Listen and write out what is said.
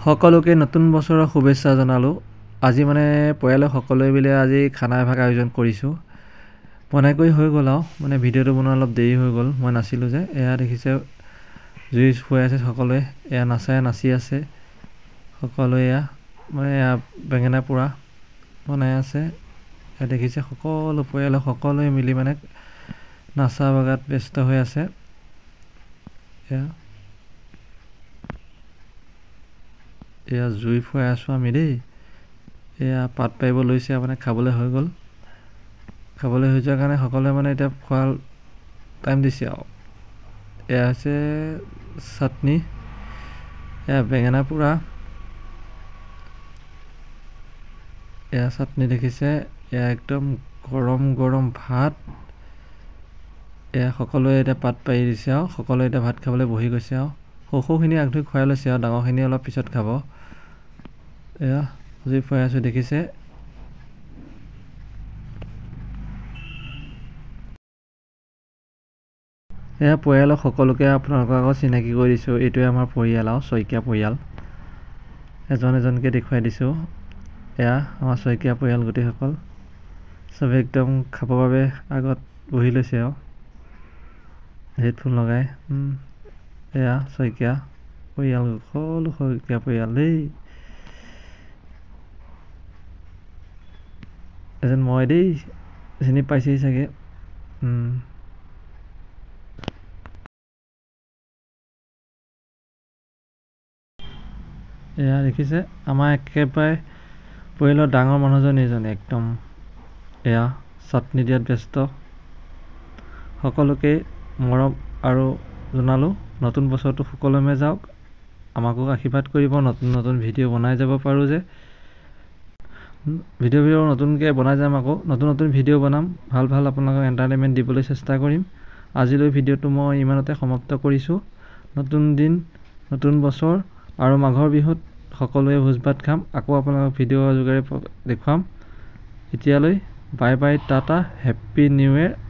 সকলোকে নতুন বছৰৰ শুভেচ্ছা জনালোঁ। আজি মানে পৰিয়ালৰ সকলোৱে মিলি আজি খানা এভাগ আয়োজন কৰিছোঁ। বনাই কৰি হৈ গ'ল আৰু মানে ভিডিঅ'টো বনোৱা অলপ দেৰি হৈ গ'ল, মই নাছিলোঁ যে। এয়া দেখিছে জুই ফুৱাই আছে সকলোৱে, এয়া নাচি আছে সকলোৱে। এয়া মানে এয়া বেঙেনা পোৰা বনাই আছে। এয়া দেখিছে সকলো পৰিয়ালৰ সকলোৱে মিলি মানে নাচা বাগাত ব্যস্ত হৈ আছে। এয়া জুই ফুৱাই আছোঁ আমি দেই। এয়া পাত পাৰিব লৈছে, মানে খাবলৈ হৈ গ'ল। খাবলৈ হৈ যোৱাৰ কাৰণে সকলোৱে মানে এতিয়া খোৱাৰ টাইম দিছে আৰু। এয়া হৈছে চাটনি, এয়া বেঙেনা পোৰা, এয়া চাটনি দেখিছে। এয়া একদম গৰম গৰম ভাত। এয়া সকলোৱে এতিয়া পাত পাৰি দিছে আৰু সকলোৱে এতিয়া ভাত খাবলৈ বহি গৈছে আৰু। সৰুখিনি আগ ধৰি খুৱাই লৈছে আৰু ডাঙৰখিনি অলপ পিছত খাব। এয়া জুই ফুৱাই আছোঁ দেখিছে। এয়া পৰিয়ালৰ সকলোকে আপোনালোকক আকৌ চিনাকি কৰি দিছোঁ। এইটোৱে আমাৰ পৰিয়াল আৰু শইকীয়া পৰিয়াল। এজন এজনকৈ দেখুৱাই দিছোঁ। এয়া আমাৰ শইকীয়া পৰিয়াল গোটেইসকল চবে একদম খাবৰ বাবে আগত বহি লৈছে আৰু হেডফোন লগাই। এয়া শইকীয়া পৰিয়াল, সকলো শইকীয়া পৰিয়াল দেই। এজন মই দেই, চিনি পাইছেই চাগে। এয়া দেখিছে আমাৰ একেবাৰে পৰিয়ালৰ ডাঙৰ মানুহজন এইজনে একদম। এয়া চাটনি দিয়াত ব্যস্ত। সকলোকে মৰম আৰু জনালোঁ। নতুন বছৰটো সুকলমে যাওক, আমাকো আশীৰ্বাদ কৰিব। নতুন নতুন ভিডিঅ' বনাই যাব পাৰোঁ যে। ভিডিঅ' নতুনকৈ বনাই যাম, আকৌ নতুন নতুন ভিডিঅ' বনাম। ভাল ভাল আপোনালোকক এণ্টাৰটেইনমেণ্ট দিবলৈ চেষ্টা কৰিম। আজিলৈ ভিডিঅ'টো মই ইমানতে সমাপ্ত কৰিছোঁ। নতুন দিন, নতুন বছৰ আৰু মাঘৰ বিহুত সকলোৱে ভোজ ভাত খাম। আকৌ আপোনালোকক ভিডিঅ'ৰ যোগেৰে দেখুৱাম। এতিয়ালৈ bye bye, tata, happy new year.